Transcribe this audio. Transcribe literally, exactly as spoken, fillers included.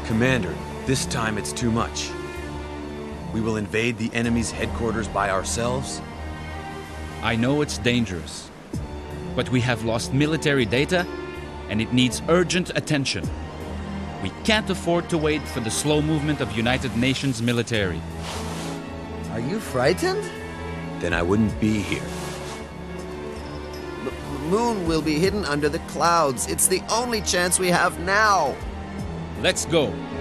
Commander, this time it's too much. We will invade the enemy's headquarters by ourselves? I know it's dangerous, but we have lost military data, and it needs urgent attention. We can't afford to wait for the slow movement of United Nations military. Are you frightened? Then I wouldn't be here. The moon will be hidden under the clouds. It's the only chance we have now. Let's go.